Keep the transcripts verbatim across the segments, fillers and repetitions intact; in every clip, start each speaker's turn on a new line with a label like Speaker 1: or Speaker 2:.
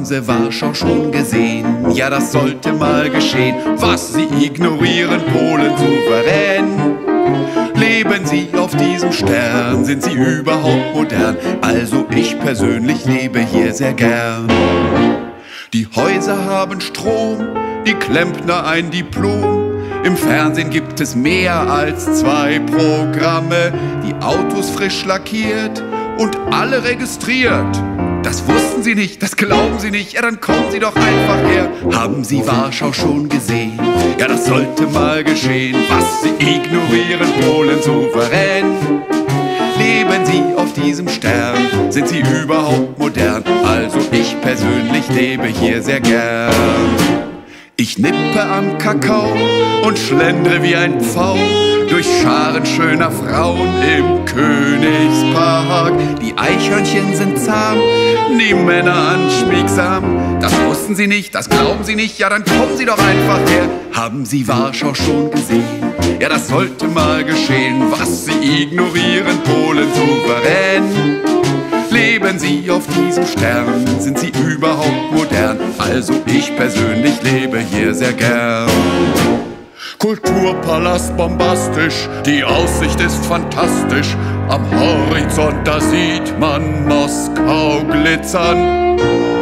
Speaker 1: Haben Sie Warschau schon gesehen? Ja, das sollte mal geschehen. Was Sie ignorieren, Polen souverän. Leben Sie auf diesem Stern, sind Sie überhaupt modern? Also ich persönlich lebe hier sehr gern. Die Häuser haben Strom, die Klempner ein Diplom. Im Fernsehen gibt es mehr als zwei Programme. Die Autos frisch lackiert und alle registriert. Das wussten Sie nicht, das glauben Sie nicht, ja dann kommen Sie doch einfach her. Haben Sie Warschau schon gesehen? Ja, das sollte mal geschehen. Was Sie ignorieren, Polen souverän. Leben Sie auf diesem Stern, sind Sie überhaupt modern? Also ich persönlich lebe hier sehr gern. Ich nippe am Kakao und schlendere wie ein Pfau durch Scharen schöner Frauen im Königspark. Die Eichhörnchen sind zahm, die Männer anschmiegsam. Das wussten Sie nicht, das glauben Sie nicht, ja dann kommen Sie doch einfach her. Haben Sie Warschau schon gesehen? Ja, das sollte mal geschehen. Was Sie ignorieren, Polen souverän. Leben Sie auf diesem Stern, sind Sie überhaupt modern? Also ich persönlich lebe hier sehr gern. Kulturpalast bombastisch, die Aussicht ist fantastisch. Am Horizont, da sieht man Moskau glitzern.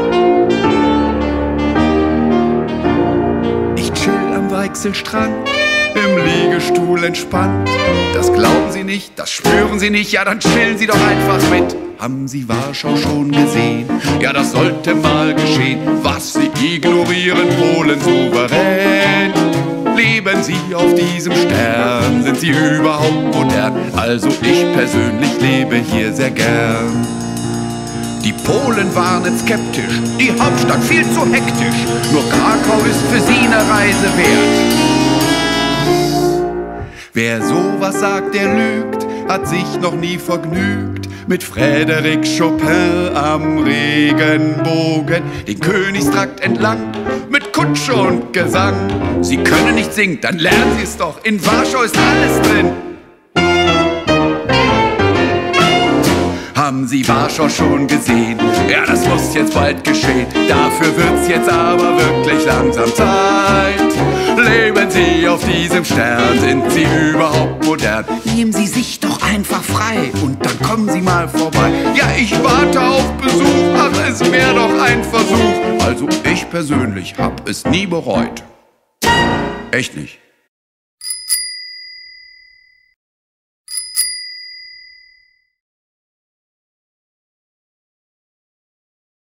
Speaker 1: Ich chill am Weichselstrand, im Liegestuhl entspannt. Das glauben Sie nicht, das spüren Sie nicht, ja dann chillen Sie doch einfach mit. Haben Sie Warschau schon gesehen? Ja, das sollte mal geschehen. Was Sie ignorieren, Polen souverän. Leben Sie auf diesem Stern, sind Sie überhaupt modern? Also ich persönlich lebe hier sehr gern. Die Polen waren skeptisch, die Hauptstadt viel zu hektisch. Nur Krakau ist für Sie eine Reise wert. Wer sowas sagt, der lügt, hat sich noch nie vergnügt. Mit Frédéric Chopin am Regenbogen, den Königstrakt entlang, mit Kutsche und Gesang. Sie können nicht singen, dann lernen Sie es doch, in Warschau ist alles drin. Haben Sie Warschau schon gesehen? Ja, das muss jetzt bald geschehen. Dafür wird's jetzt aber wirklich langsam Zeit. Leben Sie auf diesem Stern, sind Sie überhaupt modern? Nehmen Sie sich doch einfach frei und dann kommen Sie mal vorbei. Ja, ich warte auf Besuch, ach, es wäre doch ein Versuch. Also ich persönlich hab es nie bereut. Echt nicht.